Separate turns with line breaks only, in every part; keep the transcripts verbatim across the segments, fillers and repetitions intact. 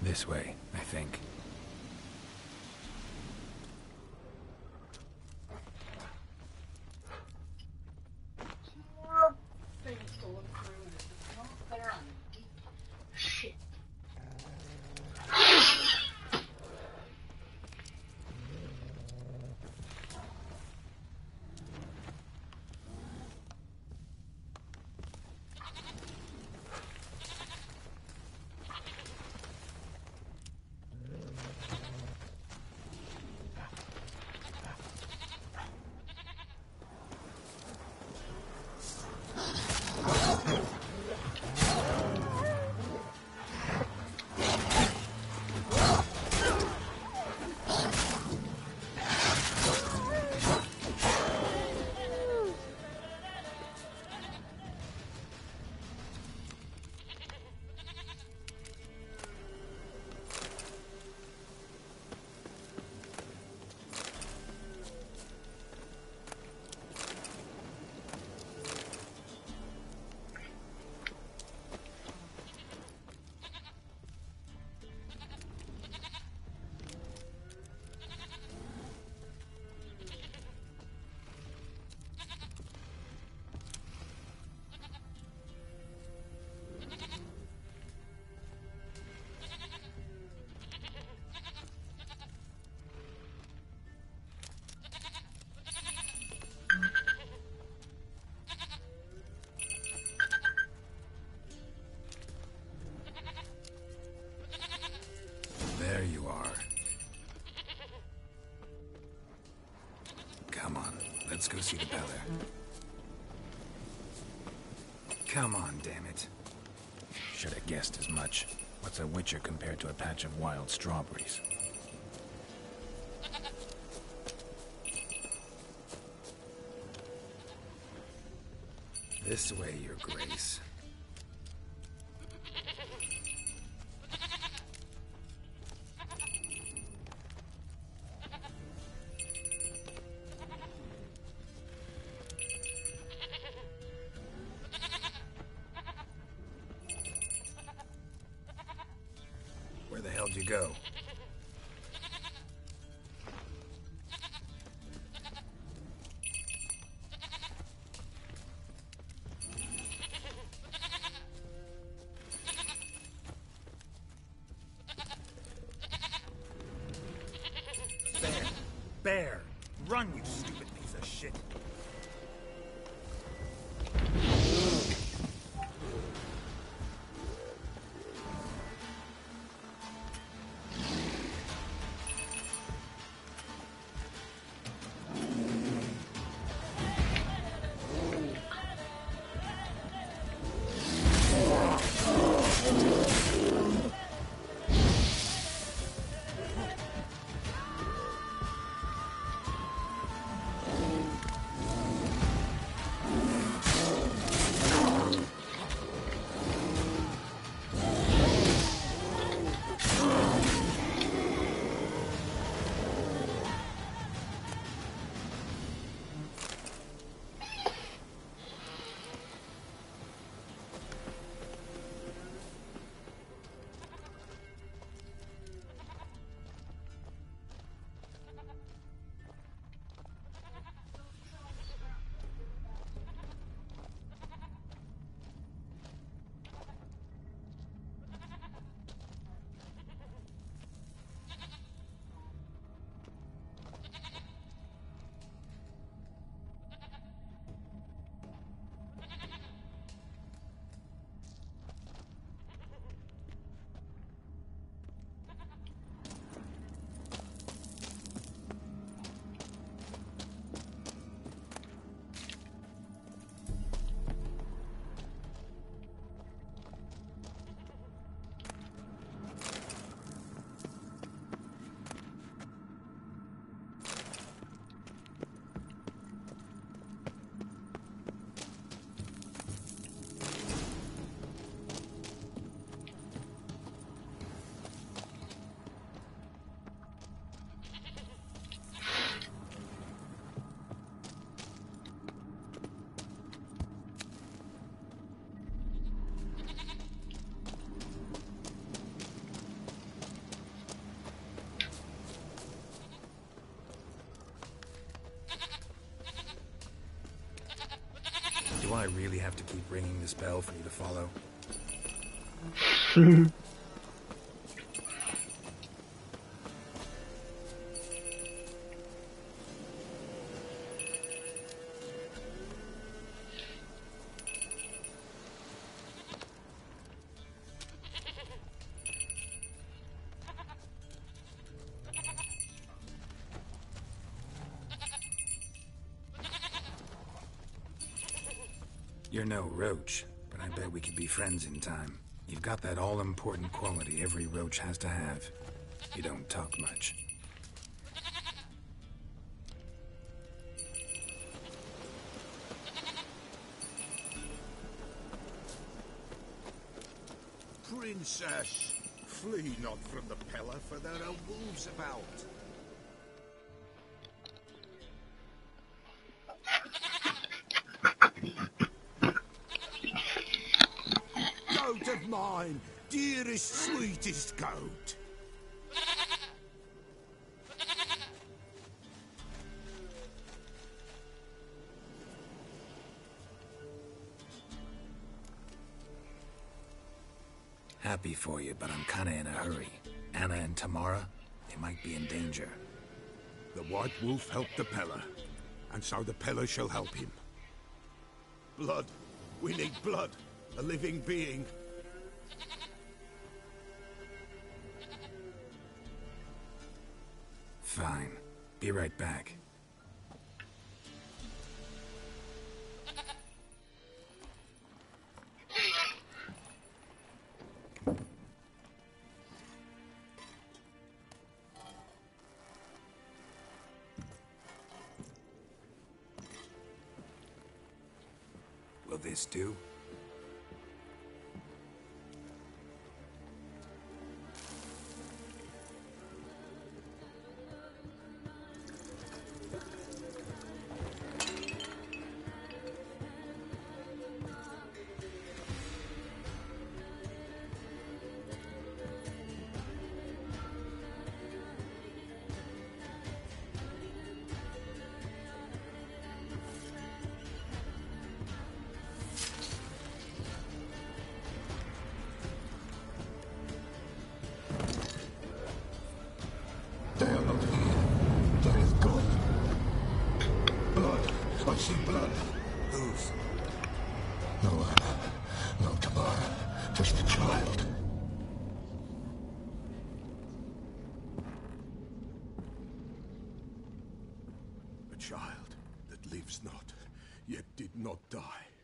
This way, I think.
More things to look through. There's not there on deep shit.
There you are. Come on, let's go see the Peller. Come on, damn it. Should have guessed as much. What's a witcher compared to a patch of wild strawberries? This way, Your Grace. Where the hell'd you go? Bear! Bear! Run, you stupid piece of shit! really have to keep ringing this bell for you to follow? You're no roach, but I bet we could be friends in time. You've got that all-important quality every roach has to have. You don't talk much.
Princess, flee not from the pillar, for there are wolves about. Goat of mine, dearest, sweetest goat.
Happy for you, but I'm kinda in a hurry. Anna and Tamara, they might be in danger.
The White Wolf helped the Peller, and so the Peller shall help him. Blood. We need blood. A living being.
Fine. Be right back. Will this do?
They are not here. There is God. Blood. I see blood.
Whose?
No Anna. No Tamara. Just a child.
A child that lives not, yet did not die.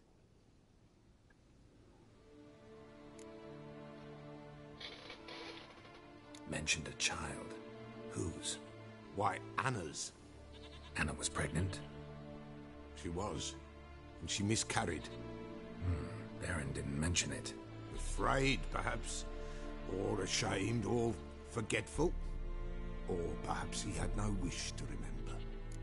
Mentioned a child. Whose?
Why, Anna's.
Anna was pregnant?
She was, and she miscarried.
Hmm. Baron didn't mention it.
Afraid, perhaps, or ashamed, or forgetful. Or perhaps he had no wish to remember.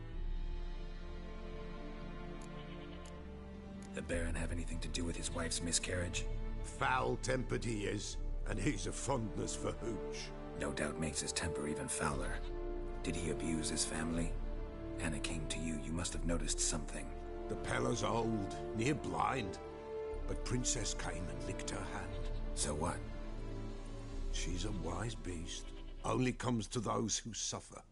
The Baron have anything to do with his wife's miscarriage?
Foul-tempered he is, and he's a fondness for hooch.
No doubt makes his temper even fouler. Did he abuse his family? Anna came to you. You must have noticed something.
The Peller's old, near blind. But Princess came and licked her hand.
So what?
She's a wise beast. Only comes to those who suffer.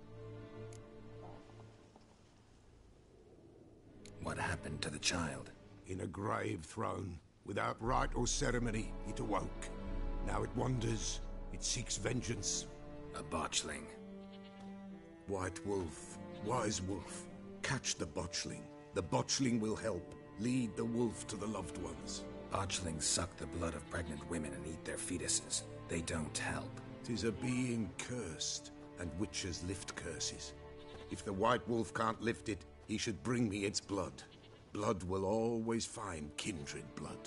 What happened to the child?
In a grave thrown, without rite or ceremony, it awoke. Now it wanders. It seeks vengeance.
A botchling.
White Wolf, wise wolf, catch the botchling. The botchling will help. Lead the wolf to the loved ones.
Botchlings suck the blood of pregnant women and eat their fetuses. They don't help.
'Tis a being cursed, and witches lift curses. If the White Wolf can't lift it, he should bring me its blood. Blood will always find kindred blood.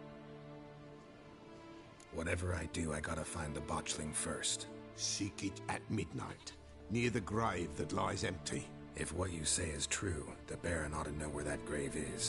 Whatever I do, I gotta find the botchling first.
Seek it at midnight, near the grave that lies empty.
If what you say is true, the Baron ought to know where that grave is.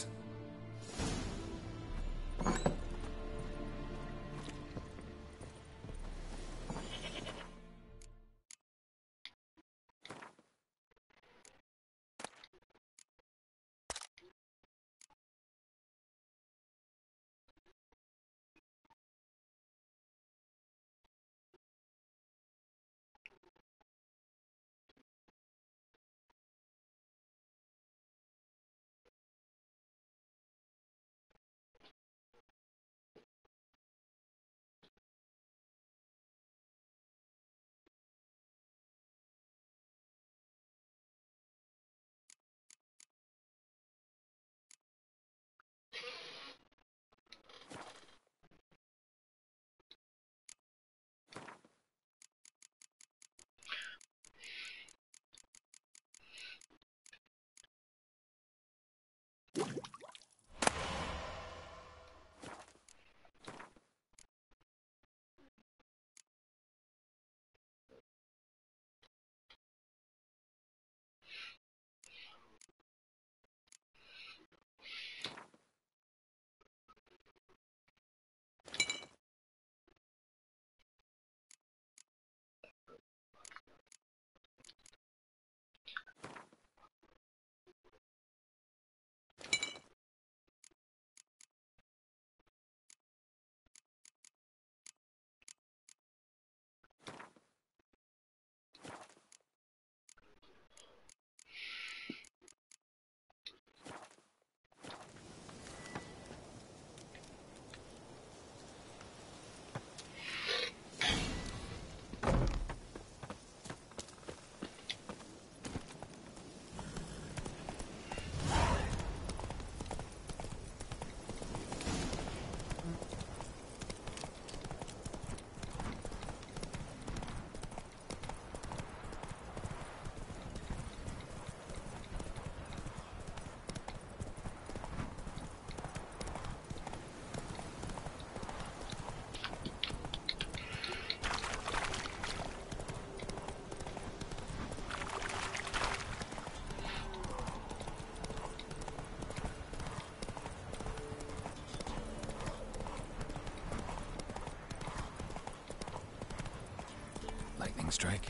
Lightning strike.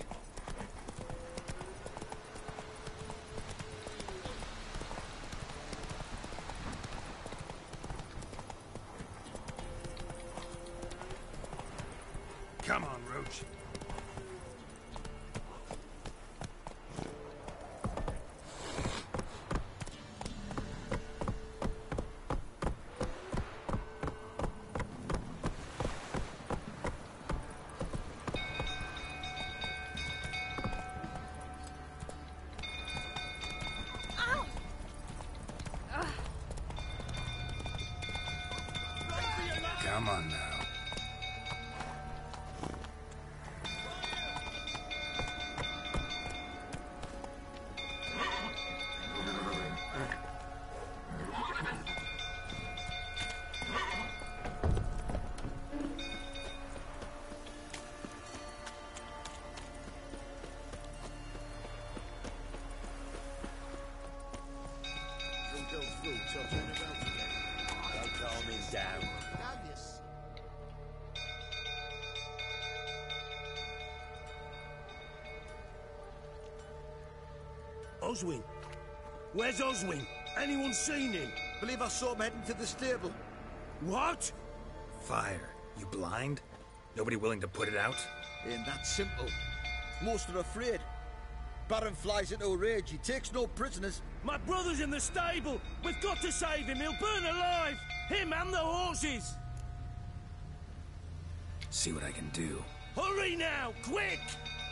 Come on, Roach. Come on now. Don't go through till turn around again. Don't calm him down. Oswin? Where's Oswin? Anyone seen him?
Believe I saw him heading to the stable.
What?
Fire. You blind? Nobody willing to put it out?
Ain't that simple. Most are afraid. Baron flies into a rage. He takes no prisoners.
My brother's in the stable. We've got to save him. He'll burn alive. Him and the horses.
See what I can do.
Hurry now, quick!